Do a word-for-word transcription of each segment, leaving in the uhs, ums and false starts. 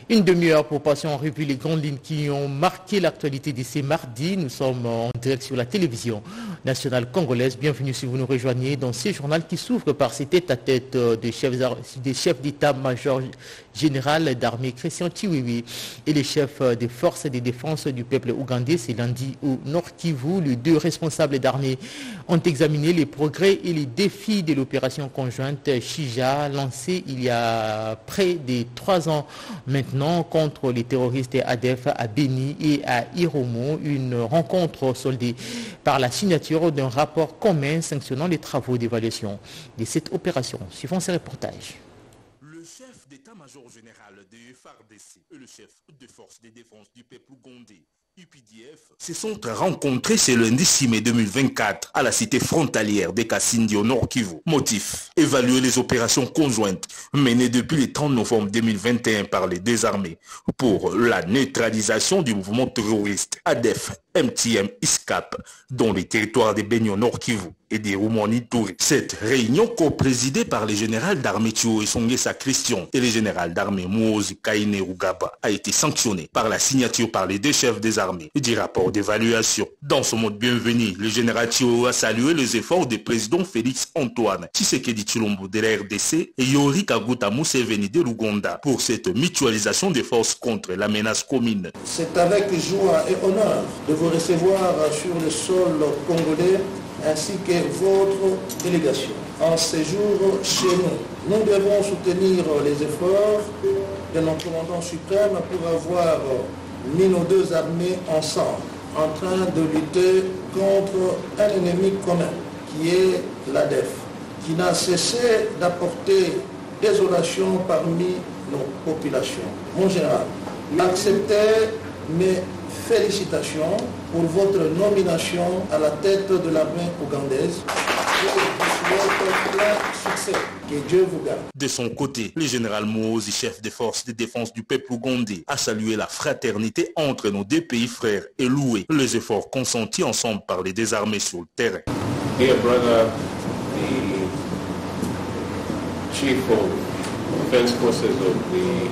Une demi-heure pour passer en revue les grandes lignes qui ont marqué l'actualité de ces mardis. Nous sommes en direct sur la télévision nationale congolaise. Bienvenue si vous nous rejoignez dans ce journal qui s'ouvre par ces tête-à-tête des chefs, des chefs d'état-major général d'armée Christian Chiwewe et les chefs des forces de défense du peuple ougandais. C'est lundi au Nord Kivu. Les deux responsables d'armée ont examiné les progrès et les défis de l'opération conjointe Shija lancée il y a près de trois ans maintenant contre les terroristes A D F à Beni et à Iromo. Une rencontre soldée par la signature d'un rapport commun sanctionnant les travaux d'évaluation de cette opération. Suivons ces reportages. Le chef d'état-major général de F A R D C et le chef des forces de défense du peuple ougandais U P D F se sont rencontrés ce lundi six mai deux mille vingt-quatre à la cité frontalière de Kasindi au Nord Kivu. Motif, évaluer les opérations conjointes menées depuis le trente novembre deux mille vingt et un par les deux armées pour la neutralisation du mouvement terroriste A D F M T M ISCAP dans les territoires de Beni au Nord Kivu et des Rumoni-Touré. Cette réunion co-présidée par le général d'armée Chiwewe Songesa Christian et le général d'armée Muhoozi Kainerugaba a été sanctionnée par la signature par les deux chefs des armées du rapport d'évaluation. Dans ce mode bienvenu, le général Chiwewe a salué les efforts des présidents Félix Antoine Tshisekedi Tshilombo de la R D C et Yoweri Kaguta Museveni de l'Ouganda pour cette mutualisation des forces contre la menace commune. C'est avec joie et honneur de vous recevoir sur le sol congolais ainsi que votre délégation. En séjour chez nous, nous devons soutenir les efforts de notre commandant suprême pour avoir mis nos deux armées ensemble, en train de lutter contre un ennemi commun, qui est l'A D F, qui n'a cessé d'apporter désolation parmi nos populations. Mon général, acceptez mes félicitations pour votre nomination à la tête de l'armée ougandaise. Je vous souhaite plein succès. Que Dieu vous garde. De son côté, le général Muhoozi, chef des forces de défense du peuple ougandais, a salué la fraternité entre nos deux pays frères et loué les efforts consentis ensemble par les deux armées sur le terrain. Dear brother, the chief of defense forces of the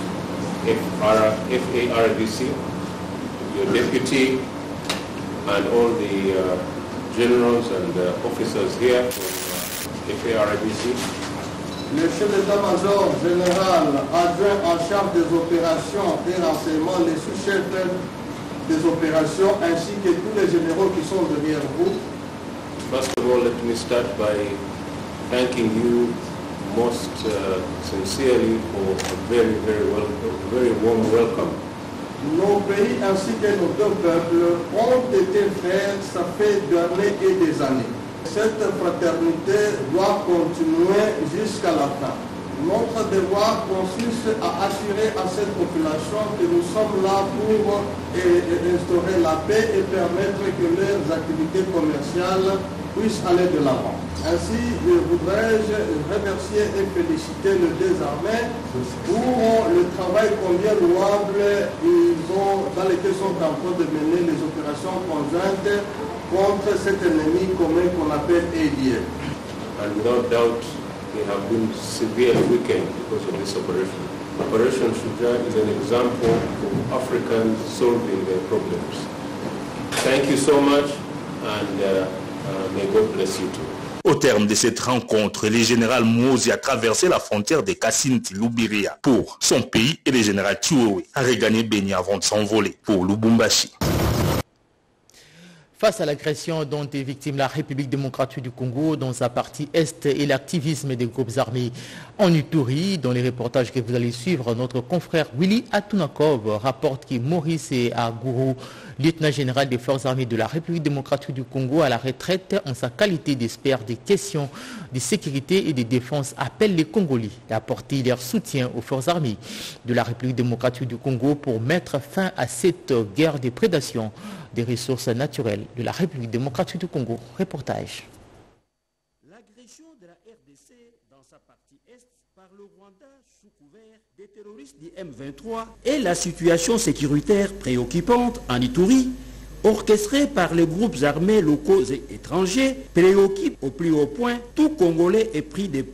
F A R D C, your deputy, and all the uh, generals and uh, officers here from uh, F A R D C. Le chef d'état-major général adjoint en charge des opérations et renseignements, les sous-chefs des opérations ainsi que tous les généraux qui sont derrière vous. First of all, let me start by thanking you most uh, sincerely for a very, very, well, very warm welcome. Nos pays ainsi que nos deux peuples ont été frères, ça fait des années et des années. Cette fraternité doit continuer jusqu'à la fin. Notre devoir consiste à assurer à cette population que nous sommes là pour instaurer la paix et permettre que leurs activités commerciales puissent aller de l'avant. Ainsi, je voudrais remercier et féliciter les deux armées pour le travail combien louable ils ont, dans lesquels sont en train de mener les opérations conjointes contre cet ennemi commun qu'on appelle A D F. And without doubt, they have been severely weakened because of this operation. Operation Shujaa is an example of Africans solving their problems. Thank you so much, and uh, uh, may God bless you too. Au terme de cette rencontre, le général Muhoozi a traversé la frontière de Kasindi-Lubiria pour son pays et le général Chiwewe a regagné Beni avant de s'envoler pour Lubumbashi. Face à l'agression dont est victime la République démocratique du Congo dans sa partie Est et l'activisme des groupes armés en Ituri, dans les reportages que vous allez suivre, notre confrère Willy Atunakov rapporte que Maurice Agourou, lieutenant général des forces armées de la République démocratique du Congo à la retraite en sa qualité d'expert des questions de sécurité et de défense, appelle les Congolais à apporter leur soutien aux forces armées de la République démocratique du Congo pour mettre fin à cette guerre de prédation des ressources naturelles de la République démocratique du Congo. Reportage. L'agression de la R D C dans sa partie Est par le Rwanda sous couvert des terroristes du M vingt-trois et la situation sécuritaire préoccupante en Ituri, orchestrée par les groupes armés locaux et étrangers, préoccupe au plus haut point tout Congolais épris de paix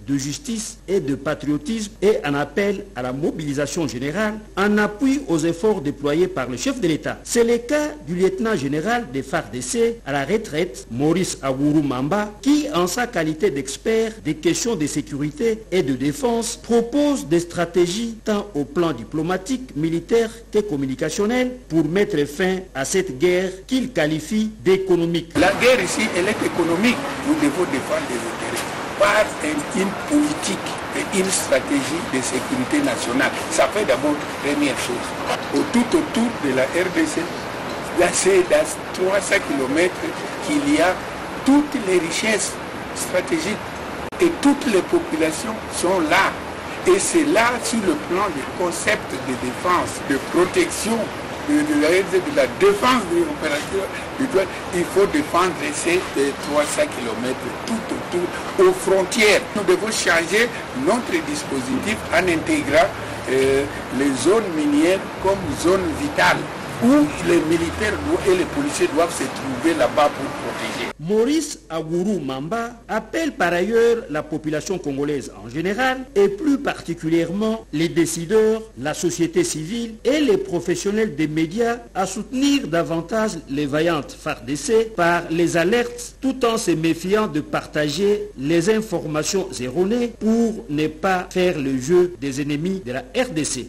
de justice et de patriotisme et un appel à la mobilisation générale en appui aux efforts déployés par le chef de l'État. C'est le cas du lieutenant général des F A R D C à la retraite, Maurice Agourou Mamba, qui, en sa qualité d'expert des questions de sécurité et de défense, propose des stratégies tant au plan diplomatique, militaire que communicationnel pour mettre fin à cette guerre qu'il qualifie d'économique. La guerre ici, elle est économique. Nous devons défendre les intérêts par une politique et une stratégie de sécurité nationale. Ça fait d'abord première chose. Au tout autour de la R D C, là c'est dans trois cents kilomètres qu'il y a toutes les richesses stratégiques et toutes les populations sont là. Et c'est là, sur le plan du concept de défense, de protection, de, de, la, de la défense de l'opération, il faut défendre ces trois cents kilomètres tout autour, aux frontières. Nous devons changer notre dispositif en intégrant euh, les zones minières comme zones vitales, où les militaires et les policiers doivent se trouver là-bas pour protéger. Maurice Agourou Mamba appelle par ailleurs la population congolaise en général et plus particulièrement les décideurs, la société civile et les professionnels des médias à soutenir davantage les vaillantes F A R D C par les alertes tout en se méfiant de partager les informations erronées pour ne pas faire le jeu des ennemis de la R D C.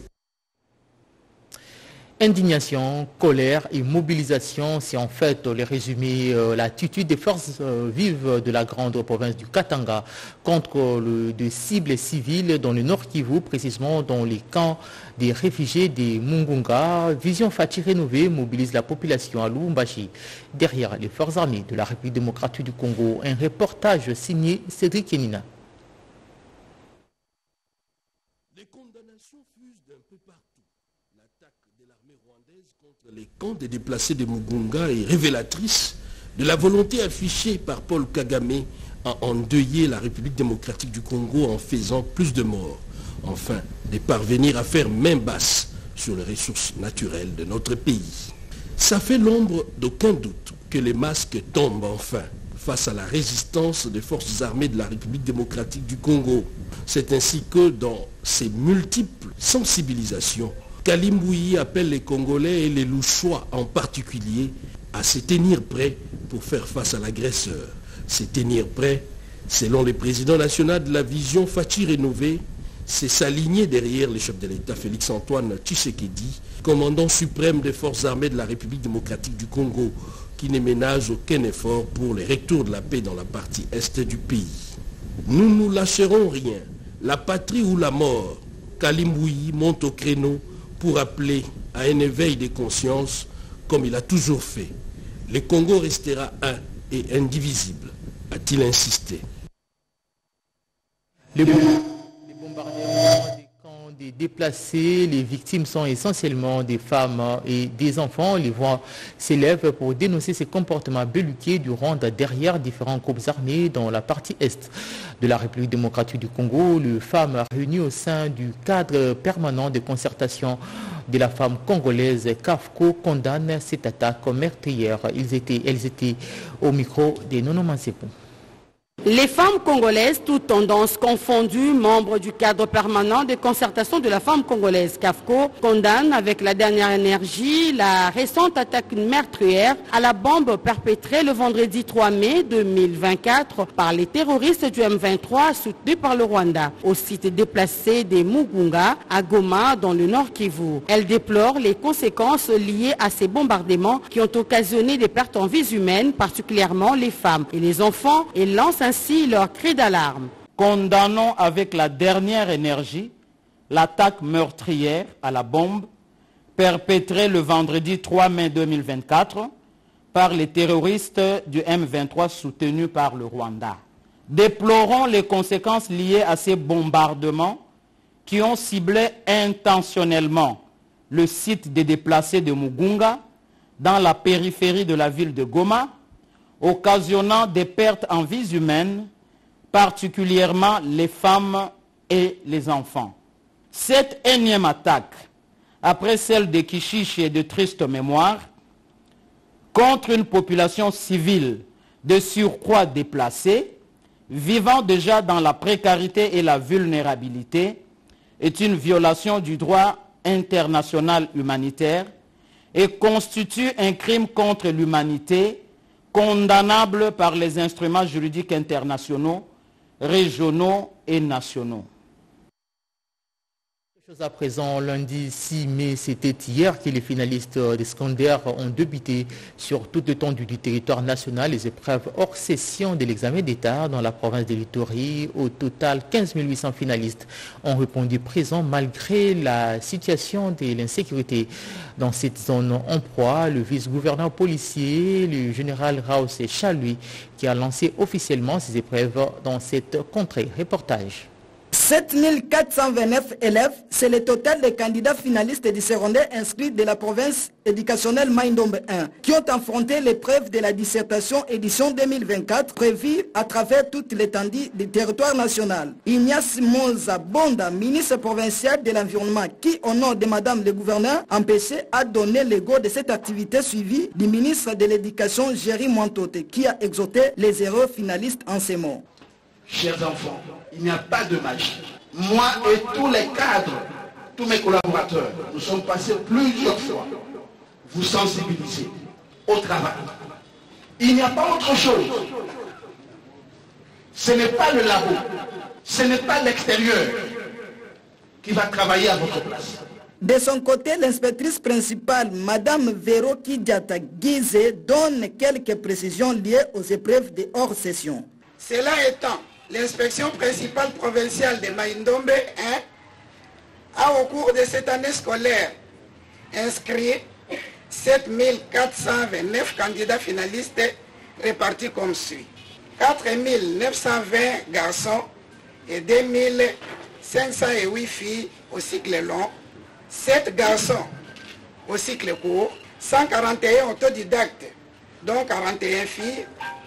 Indignation, colère et mobilisation, c'est en fait les résumés, euh, l'attitude des forces euh, vives de la grande province du Katanga contre le, de cibles civiles dans le Nord Kivu, précisément dans les camps des réfugiés des Mungunga. Vision Fati rénovée mobilise la population à Lubumbashi. Derrière les forces armées de la République démocratique du Congo, un reportage signé Cédric Kenina. Les camps des déplacés de Mugunga est révélatrice de la volonté affichée par Paul Kagame à endeuiller la République démocratique du Congo en faisant plus de morts, enfin de parvenir à faire main basse sur les ressources naturelles de notre pays. Ça fait l'ombre d'aucun doute que les masques tombent enfin face à la résistance des forces armées de la République démocratique du Congo. C'est ainsi que dans ces multiples sensibilisations, Kalimbouyi appelle les Congolais et les Louchois en particulier à se tenir prêts pour faire face à l'agresseur. Se tenir prêts, selon le président national de la vision Fati rénovée, c'est s'aligner derrière le chef de l'État Félix-Antoine Tshisekedi, commandant suprême des forces armées de la République démocratique du Congo, qui ne ménage aucun effort pour le retour de la paix dans la partie est du pays. Nous ne lâcherons rien, la patrie ou la mort. Kalimbouyi monte au créneau pour appeler à un éveil des consciences comme il a toujours fait. Le Congo restera un et indivisible, a-t-il insisté. Les bombardements des camps des déplacés, les victimes sont essentiellement des femmes et des enfants. Les voix s'élèvent pour dénoncer ces comportements belliqueux du Rwanda derrière différents groupes armés dans la partie est de la République démocratique du Congo. Les femmes réunies au sein du cadre permanent de concertation de la femme congolaise C A F C O condamnent cette attaque meurtrière. Ils étaient, elles étaient au micro de Nono Mansepo. Les femmes congolaises, toutes tendances confondues, membres du cadre permanent de concertation de la femme congolaise C A F C O, condamnent avec la dernière énergie la récente attaque meurtrière à la bombe perpétrée le vendredi trois mai deux mille vingt-quatre par les terroristes du M vingt-trois soutenus par le Rwanda au site déplacé des Mugunga à Goma dans le Nord Kivu. Elles déplorent les conséquences liées à ces bombardements qui ont occasionné des pertes en vies humaines, particulièrement les femmes et les enfants, et lancent ainsi leur cri d'alarme. Condamnons avec la dernière énergie l'attaque meurtrière à la bombe perpétrée le vendredi trois mai deux mille vingt-quatre par les terroristes du M vingt-trois soutenus par le Rwanda. Déplorons les conséquences liées à ces bombardements qui ont ciblé intentionnellement le site des déplacés de Mugunga dans la périphérie de la ville de Goma, occasionnant des pertes en vies humaines, particulièrement les femmes et les enfants. Cette énième attaque, après celle de Kishishi et de triste mémoire, contre une population civile de surcroît déplacée, vivant déjà dans la précarité et la vulnérabilité est une violation du droit international humanitaire et constitue un crime contre l'humanité condamnable par les instruments juridiques internationaux, régionaux et nationaux. À présent, lundi six mai, c'était hier que les finalistes des secondaires ont débuté sur toute l'étendue du territoire national les épreuves hors session de l'examen d'État dans la province de l'Ituri. Au total, quinze mille huit cents finalistes ont répondu présents malgré la situation de l'insécurité dans cette zone en proie. Le vice-gouverneur policier, le général Raus Chalui, qui a lancé officiellement ces épreuves dans cette contrée. Reportage. sept mille quatre cent vingt-neuf élèves, c'est le total des candidats finalistes du secondaire inscrits de la province éducationnelle Maïndombe un, qui ont affronté l'épreuve de la dissertation édition deux mille vingt-quatre prévue à travers toute l'étendue du territoire national. Ignace Monza Bonda, ministre provincial de l'Environnement, qui au nom de Madame le gouverneur empêché, a donné le go de cette activité suivie du ministre de l'Éducation Géry Mwantote, qui a exhorté les erreurs finalistes en ces mots. Chers enfants, il n'y a pas de magie. Moi et tous les cadres, tous mes collaborateurs, nous sommes passés plusieurs fois vous sensibiliser au travail. Il n'y a pas autre chose. Ce n'est pas le labo, ce n'est pas l'extérieur qui va travailler à votre place. De son côté, l'inspectrice principale, Madame Véro Kidjata Guizé, donne quelques précisions liées aux épreuves de hors-session. Cela étant, l'inspection principale provinciale de Maïndombe un a au cours de cette année scolaire inscrit sept mille quatre cent vingt-neuf candidats finalistes répartis comme suit. quatre mille neuf cent vingt garçons et deux mille cinq cent huit filles au cycle long, sept garçons au cycle court, cent quarante et un autodidactes, dont quarante et une filles,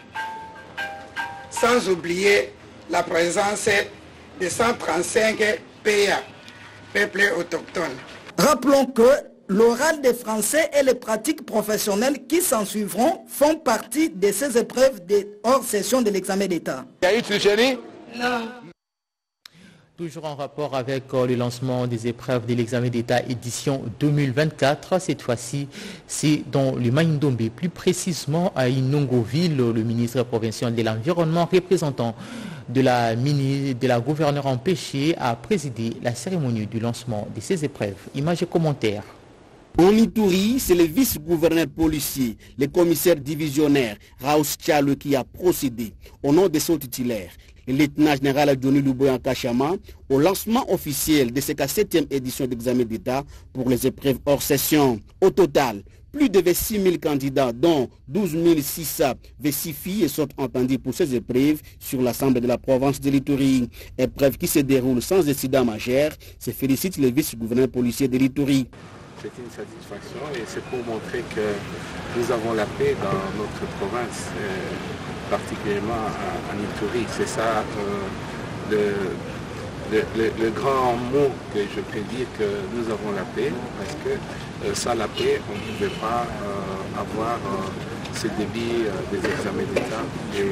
sans oublier la présence de cent trente-cinq P A, peuples autochtones. Rappelons que l'oral des Français et les pratiques professionnelles qui s'en suivront font partie de ces épreuves de hors-session de l'examen d'État. Il y a eu tricherie? Non. Toujours en rapport avec euh, le lancement des épreuves de l'examen d'État édition deux mille vingt-quatre. Cette fois-ci, c'est dans le Maïndombe, plus précisément à Inongoville. Le ministre provincial de l'Environnement, représentant de la, mini, de la gouverneure empêchée, a présidé la cérémonie du lancement de ces épreuves. Images et commentaires. En Ituri, c'est le vice-gouverneur policier, le commissaire divisionnaire Raus Chalui qui a procédé au nom de son titulaire, le lieutenant général Johnny Luboyan Kachama, au lancement officiel de cette septième édition d'examen d'État pour les épreuves hors session. Au total, plus de vingt-six mille candidats, dont douze mille six cents vingt-six filles, sont entendus pour ces épreuves sur l'ensemble de la province de l'Ituri. Épreuve qui se déroule sans incident majeur, se félicite le vice-gouverneur policier de l'Ituri. C'est une satisfaction et c'est pour montrer que nous avons la paix dans notre province, euh, particulièrement en Ituri. C'est ça euh, le, le, le, le grand mot que je peux dire que nous avons la paix, parce que euh, sans la paix, on ne pouvait pas euh, avoir euh, ce débit euh, des examens d'État. Et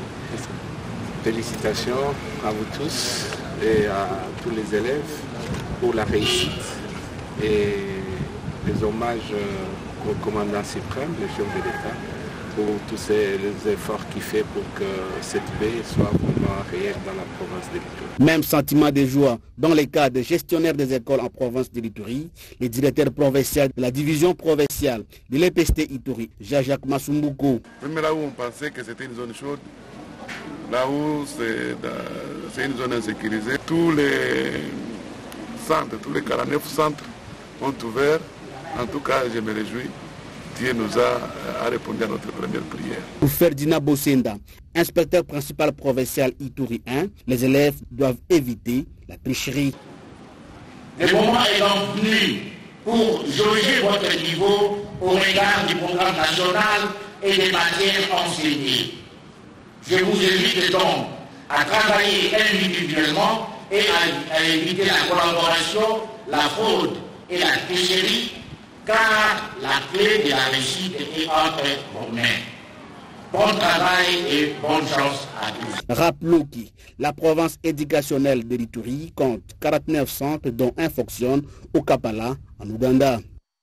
félicitations à vous tous et à tous les élèves pour la réussite. Et les hommages au commandant suprême, le chef de l'État, pour tous ces, les efforts qu'il fait pour que cette paix soit vraiment réelle dans la province de l'Ituri. Même sentiment de joie dans les cas de gestionnaires des écoles en province de l'Ituri, le directeur provincial de la division provinciale de l'E P S T Ituri, Jean-Jacques Masumbuko. Même là où on pensait que c'était une zone chaude, là où c'est une zone insécurisée, tous les centres, tous les quarante-neuf centres ont ouvert. En tout cas, je me réjouis. Dieu nous a, a répondu à notre première prière. Pour Ferdinand Bossenda, inspecteur principal provincial Ituri un, les élèves doivent éviter la tricherie. Le moment est donc venu pour jauger votre niveau au regard du programme national et des matières enseignées. Je vous invite donc à travailler individuellement et à, à éviter la collaboration, la fraude et la tricherie, car la clé de la réussite est entre vos mains. Bon travail et bonne chance à tous. Rappelons que la province éducationnelle de l'Ituri compte quarante-neuf centres dont un fonctionne au Kampala, en Ouganda.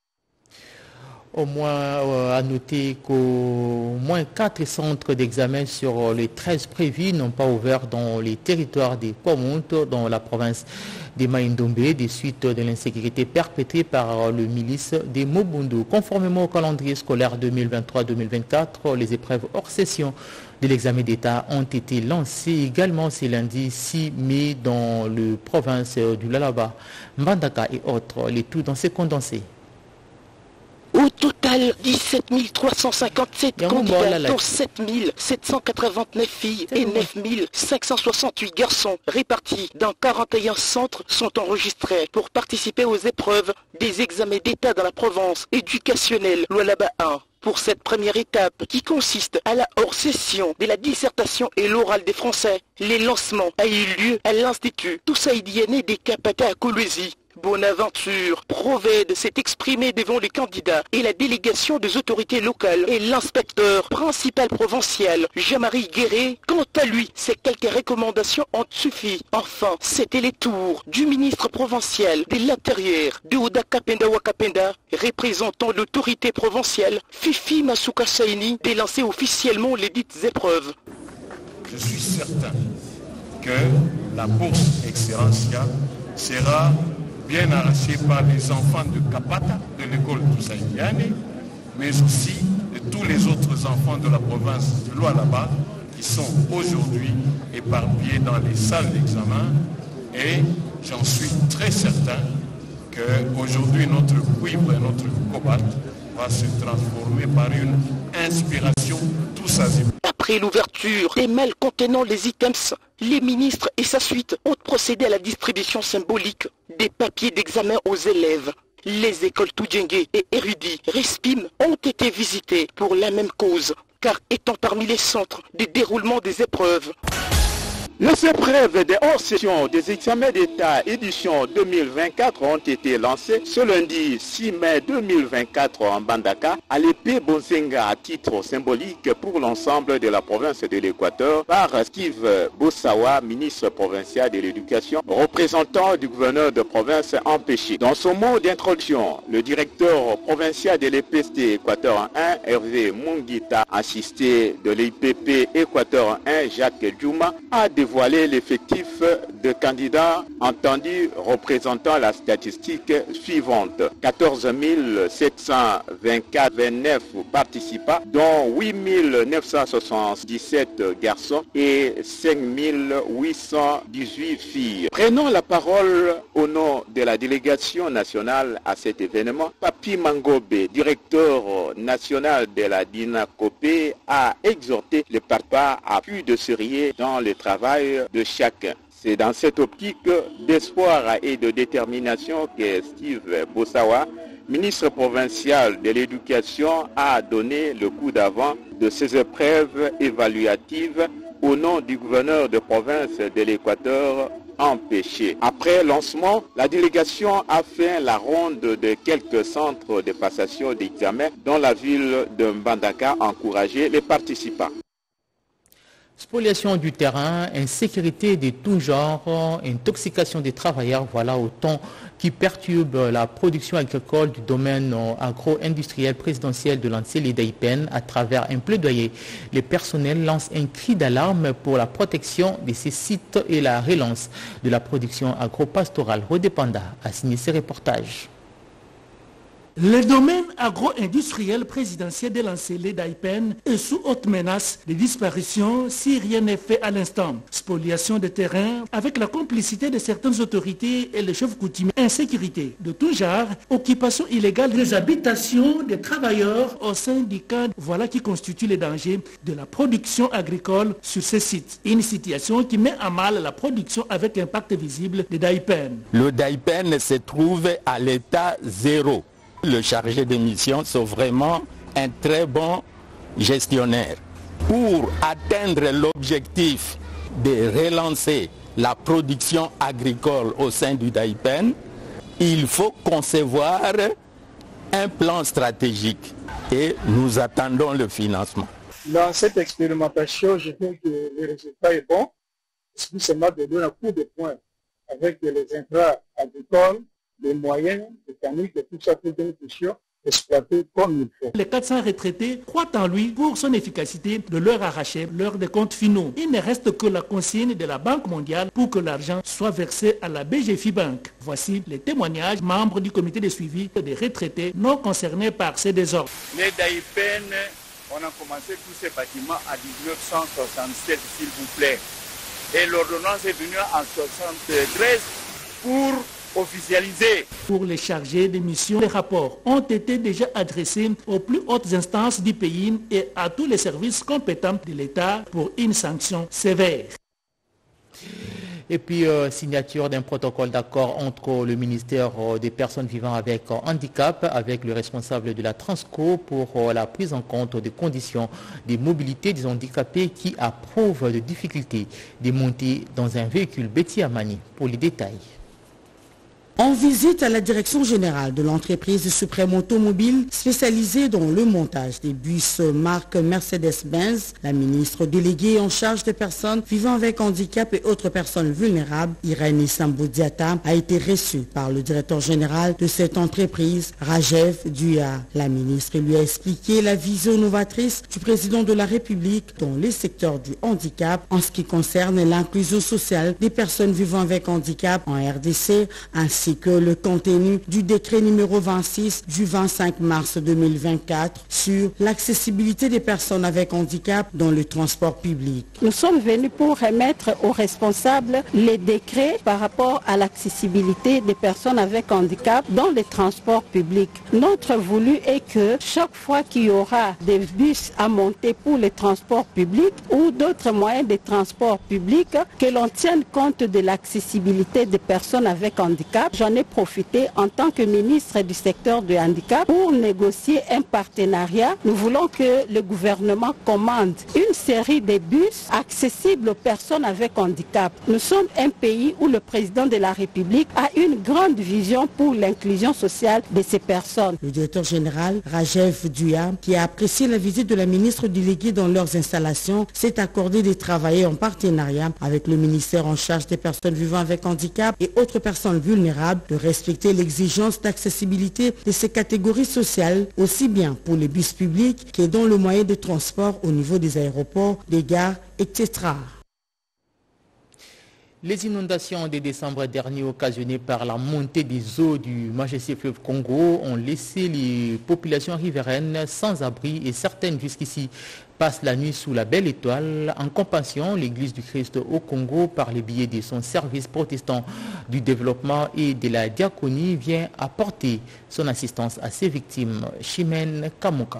Au moins, euh, à noter qu'au moins quatre centres d'examen sur les treize prévus n'ont pas ouvert dans les territoires des Kwamountou, dans la province des Maïndombe, des suites de l'insécurité perpétrée par le milice des Mobundu. Conformément au calendrier scolaire deux mille vingt-trois deux mille vingt-quatre, les épreuves hors session de l'examen d'État ont été lancées également ce lundi six mai dans la province du Lalaba, Mbandaka et autres, les tout dans ces condensés. Au total, dix-sept mille trois cent cinquante-sept candidats, dont sept mille sept cent quatre-vingt-neuf filles et neuf mille cinq cent soixante-huit garçons, répartis dans quarante et un centres, sont enregistrés pour participer aux épreuves des examens d'État dans la province éducationnelle Lualaba un. Pour cette première étape qui consiste à la hors-session de la dissertation et l'oral des Français, les lancements a eu lieu à l'Institut Toussaïdienne des Kapata à Kolwezi. Bonaventure Proved s'est exprimé devant les candidats et la délégation des autorités locales et l'inspecteur principal provincial Jean-Marie Guéré. Quant à lui, ces quelques recommandations ont suffi. Enfin, c'était les tours du ministre provincial de l'Intérieur de Oda Kapenda Wakapenda, représentant l'autorité provinciale Fifi Masuka Saini, de lancer officiellement les dites épreuves. Je suis certain que la bourse Excellencia sera bien arraché par les enfants de Kapata, de l'école Toussaïdiane, mais aussi de tous les autres enfants de la province de Lualaba qui sont aujourd'hui éparpillés dans les salles d'examen. Et j'en suis très certain qu'aujourd'hui notre cuivre et notre cobalt va se transformer par une inspiration tous azimuts. Après l'ouverture des mails contenant les items, les ministres et sa suite ont procédé à la distribution symbolique des papiers d'examen aux élèves. Les écoles Toudjengue et Érudit Respim ont été visitées pour la même cause, car étant parmi les centres de déroulement des épreuves. Les épreuves des hors-session des examens d'État édition deux mille vingt-quatre ont été lancées ce lundi six mai deux mille vingt-quatre en Mbandaka à l'épée Bonzenga à titre symbolique pour l'ensemble de la province de l'Équateur par Steve Bossawa, ministre provincial de l'Éducation, représentant du gouverneur de province empêché. Dans son mot d'introduction, le directeur provincial de l'E P S T Équateur un, Hervé Mungita, assisté de l'I P P Équateur un, Jacques Djouma, a dévoilé l'effectif de candidats entendus représentant la statistique suivante. quatorze mille sept cent vingt-quatre virgule vingt-neuf participants, dont huit mille neuf cent soixante-dix-sept garçons et cinq mille huit cent dix-huit filles. Prenons la parole au nom de la délégation nationale à cet événement. Papi Mangobe, directeur national de la DINACOPE, a exhorté les participants à plus de sérieux dans le travail de chacun. C'est dans cette optique d'espoir et de détermination que Steve Bossawa, ministre provincial de l'Éducation, a donné le coup d'avant de ces épreuves évaluatives au nom du gouverneur de province de l'Équateur empêché. Après lancement, la délégation a fait la ronde de quelques centres de passation d'examen dans la ville de Mbandaka, encouragé les participants. Spoliation du terrain, insécurité de tout genre, intoxication des travailleurs, voilà autant qui perturbe la production agricole du domaine agro-industriel présidentiel de l'Ancélé d'Aipen à travers un plaidoyer. Les personnels lancent un cri d'alarme pour la protection de ces sites et la relance de la production agro-pastorale. Rodépanda a signé ces reportages. Le domaine agro-industriel présidentiel de l'Ancélé d'Aipen est sous haute menace de disparition si rien n'est fait à l'instant. Spoliation de terrain avec la complicité de certaines autorités et les chefs coutumiers. Insécurité de tout genre, occupation illégale des habitations des travailleurs au sein du cadre. Voilà qui constitue les dangers de la production agricole sur ces sites. Une situation qui met à mal la production avec impact visible de Daipen. Le Daipen se trouve à l'état zéro. Le chargé de mission, c'est vraiment un très bon gestionnaire. Pour atteindre l'objectif de relancer la production agricole au sein du Daipen, il faut concevoir un plan stratégique et nous attendons le financement. Dans cette expérimentation, je trouve que le résultat est bon. C'est seulement de donner un coup de poing avec les intrants agricoles, les moyens, les techniques, et tout ça pour que nous puissions exploiter comme il faut. Les quatre cents retraités croient en lui pour son efficacité de leur arracher l'heure des comptes finaux. Il ne reste que la consigne de la Banque mondiale pour que l'argent soit versé à la B G F I Bank. Voici les témoignages membres du comité de suivi des retraités non concernés par ces désordres. Les D A I P N, on a commencé tous ces bâtiments en mille neuf cent soixante-sept, s'il vous plaît. Et l'ordonnance est venue en soixante-treize pour officialisé. Pour les chargés des missions, les rapports ont été déjà adressés aux plus hautes instances du pays et à tous les services compétents de l'État pour une sanction sévère. Et puis, euh, signature d'un protocole d'accord entre le ministère euh, des personnes vivant avec euh, handicap, avec le responsable de la Transco pour euh, la prise en compte des conditions de mobilité des handicapés qui approuvent de difficultés de monter dans un véhicule. Betty Amani pour les détails. En visite à la direction générale de l'entreprise Suprême Automobile spécialisée dans le montage des bus marque Mercedes-Benz, la ministre déléguée en charge des personnes vivant avec handicap et autres personnes vulnérables, Irène Sambou-Diatta, a été reçue par le directeur général de cette entreprise, Rajev Dua. La ministre lui a expliqué la vision novatrice du président de la République dans les secteurs du handicap en ce qui concerne l'inclusion sociale des personnes vivant avec handicap en R D C, ainsi ainsi que le contenu du décret numéro vingt-six du vingt-cinq mars deux mille vingt-quatre sur l'accessibilité des personnes avec handicap dans le transport public. Nous sommes venus pour remettre aux responsables les décrets par rapport à l'accessibilité des personnes avec handicap dans les transports publics. Notre voulu est que chaque fois qu'il y aura des bus à monter pour les transports publics ou d'autres moyens de transport public, que l'on tienne compte de l'accessibilité des personnes avec handicap. J'en ai profité en tant que ministre du secteur du handicap pour négocier un partenariat. Nous voulons que le gouvernement commande une série de bus accessibles aux personnes avec handicap. Nous sommes un pays où le président de la République a une grande vision pour l'inclusion sociale de ces personnes. Le directeur général Rajev Dua, qui a apprécié la visite de la ministre déléguée dans leurs installations, s'est accordé de travailler en partenariat avec le ministère en charge des personnes vivant avec handicap et autres personnes vulnérables, de respecter l'exigence d'accessibilité de ces catégories sociales, aussi bien pour les bus publics que dans le moyen de transport au niveau des aéroports, des gares, et cetera. Les inondations de décembre dernier occasionnées par la montée des eaux du majestueux fleuve Congo ont laissé les populations riveraines sans abri et certaines jusqu'ici passent la nuit sous la belle étoile. En compassion, l'Église du Christ au Congo, par le biais de son service protestant du développement et de la diaconie, vient apporter son assistance à ces victimes. Chimène Kamuka.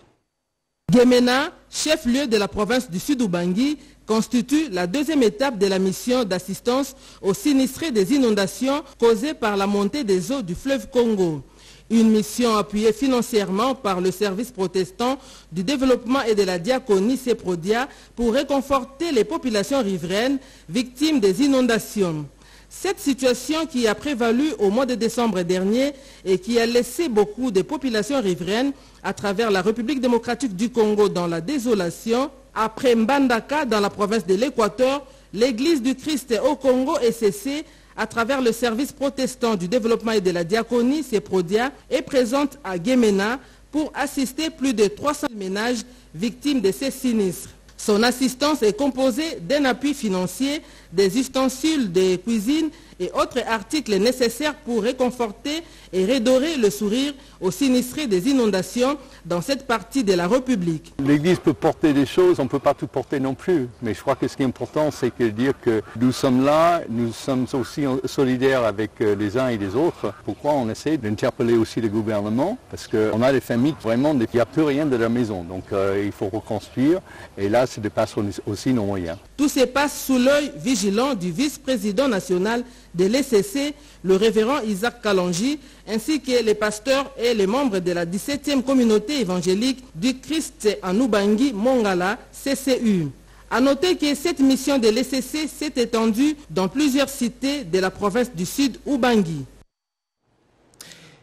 Gemena, chef-lieu de la province du Sud-Ubangi, constitue la deuxième étape de la mission d'assistance aux sinistrés des inondations causées par la montée des eaux du fleuve Congo. Une mission appuyée financièrement par le service protestant du développement et de la diaconie CEPRODIA pour réconforter les populations riveraines victimes des inondations. Cette situation qui a prévalu au mois de décembre dernier et qui a laissé beaucoup de populations riveraines à travers la République démocratique du Congo dans la désolation, après Mbandaka dans la province de l'Équateur, l'Église du Christ au Congo S C C, à travers le service protestant du développement et de la diaconie CEPRODIA, est présente à Gemena pour assister plus de trois cents ménages victimes de ces sinistres. Son assistance est composée d'un appui financier, des ustensiles de cuisine et autres articles nécessaires pour réconforter et redorer le sourire aux sinistrés des inondations dans cette partie de la République. L'Église peut porter des choses, on ne peut pas tout porter non plus. Mais je crois que ce qui est important, c'est de dire que nous sommes là, nous sommes aussi solidaires avec les uns et les autres. Pourquoi on essaie d'interpeller aussi le gouvernement? Parce qu'on a des familles, vraiment, il n'y a plus rien de la maison. Donc euh, il faut reconstruire. Et là, ça dépasse aussi nos moyens. Tout se passe sous l'œil vigilant du vice-président national de l'E C C, le révérend Isaac Kalonji, ainsi que les pasteurs et les membres de la dix-septième communauté évangélique du Christ en Ubangi, Mongala, C C U. A noter que cette mission de l'E C C s'est étendue dans plusieurs cités de la province du Sud Ubangi.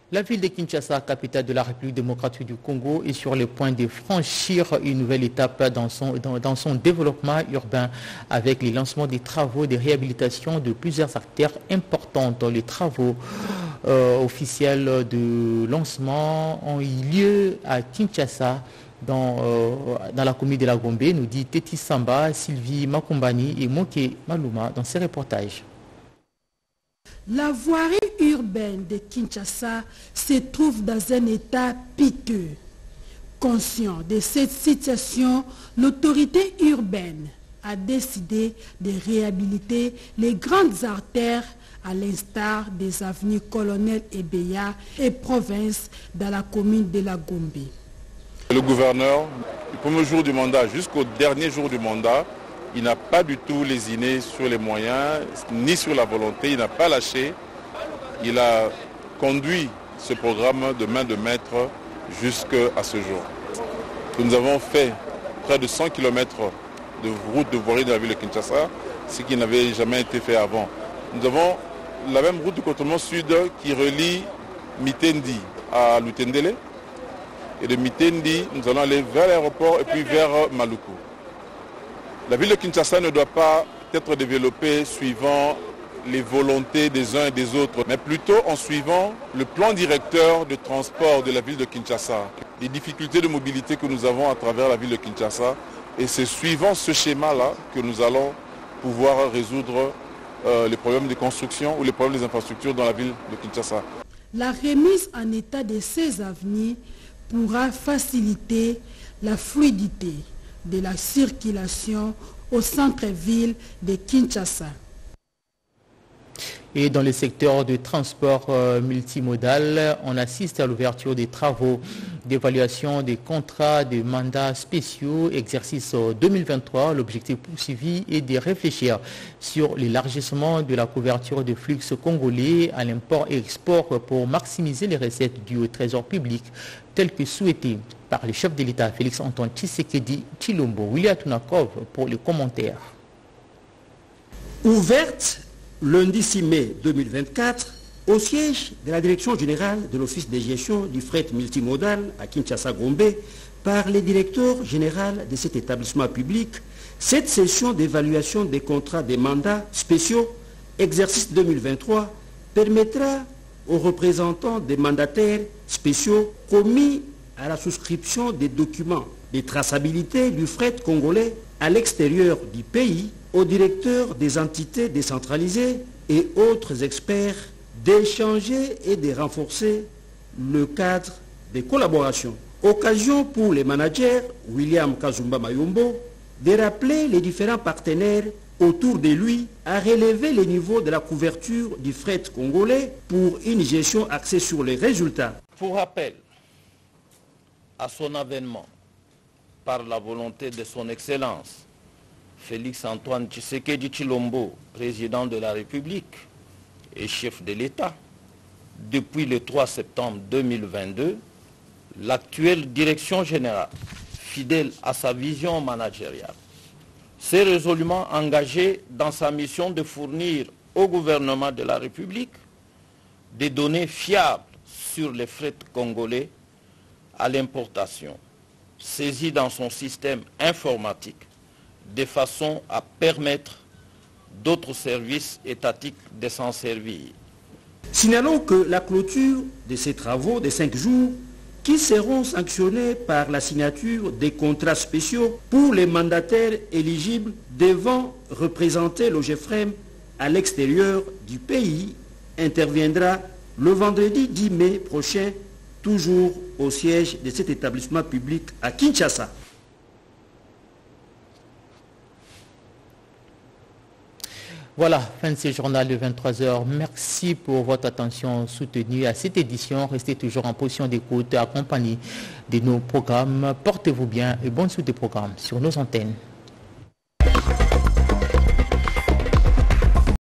La ville de Kinshasa, capitale de la République démocratique du Congo, est sur le point de franchir une nouvelle étape dans son, dans, dans son développement urbain avec le lancement des travaux de réhabilitation de plusieurs artères importantes. Les travaux euh, officiels de lancement ont eu lieu à Kinshasa, dans, euh, dans la commune de la Gombe, nous dit Teti Samba, Sylvie Makumbani et Moke Maluma dans ces reportages. La voirie urbaine de Kinshasa se trouve dans un état piteux. Conscient de cette situation, l'autorité urbaine a décidé de réhabiliter les grandes artères à l'instar des avenues Colonel Ebeya et Province dans la commune de la Gombe. Le gouverneur, du premier jour du mandat jusqu'au dernier jour du mandat, il n'a pas du tout lésiné sur les moyens, ni sur la volonté, il n'a pas lâché. Il a conduit ce programme de main de maître jusqu'à ce jour. Nous avons fait près de cent kilomètres de route de voirie de la ville de Kinshasa, ce qui n'avait jamais été fait avant. Nous avons la même route du Cotonou Sud qui relie Mitendi à Lutendele. Et de Mitendi, nous allons aller vers l'aéroport et puis vers Maluku. La ville de Kinshasa ne doit pas être développée suivant les volontés des uns et des autres, mais plutôt en suivant le plan directeur de transport de la ville de Kinshasa. Les difficultés de mobilité que nous avons à travers la ville de Kinshasa, et c'est suivant ce schéma-là que nous allons pouvoir résoudre euh, les problèmes de construction ou les problèmes des infrastructures dans la ville de Kinshasa. La remise en état de ces avenues pourra faciliter la fluidité de la circulation au centre-ville de Kinshasa. Et dans le secteur du transport euh, multimodal, on assiste à l'ouverture des travaux d'évaluation des contrats de mandats spéciaux, exercice deux mille vingt-trois. L'objectif poursuivi est de réfléchir sur l'élargissement de la couverture des flux congolais à l'import et export pour maximiser les recettes dues au trésor public, tel que souhaité par le chef de l'État Félix-Antoine Tshisekedi Tshilombo. William Tunakov pour les commentaires. Ouverte lundi six mai deux mille vingt-quatre, au siège de la Direction générale de l'Office de gestion du fret multimodal à Kinshasa-Gombe par le directeur général de cet établissement public, cette session d'évaluation des contrats des mandats spéciaux, exercice deux mille vingt-trois, permettra aux représentants des mandataires spéciaux commis à la souscription des documents de traçabilité du fret congolais à l'extérieur du pays, aux directeurs des entités décentralisées et autres experts d'échanger et de renforcer le cadre de collaboration. Occasion pour les managers, William Kazumba Mayombo, de rappeler les différents partenaires autour de lui à relever le niveau de la couverture du fret congolais pour une gestion axée sur les résultats. Pour rappel, à son avènement, par la volonté de son Excellence, Félix-Antoine Tshisekedi Tshilombo, président de la République et chef de l'État, depuis le trois septembre deux mille vingt-deux, l'actuelle direction générale, fidèle à sa vision managériale, s'est résolument engagée dans sa mission de fournir au gouvernement de la République des données fiables sur les frais congolais à l'importation, saisies dans son système informatique, de façon à permettre d'autres services étatiques de s'en servir. Signalons que la clôture de ces travaux de cinq jours, qui seront sanctionnés par la signature des contrats spéciaux pour les mandataires éligibles devant représenter l'O G F R E M à l'extérieur du pays, interviendra le vendredi dix mai prochain, toujours au siège de cet établissement public à Kinshasa. Voilà, fin de ce journal de vingt-trois heures. Merci pour votre attention soutenue à cette édition. Restez toujours en position d'écoute, accompagné de nos programmes. Portez-vous bien et bonne suite des programmes sur nos antennes.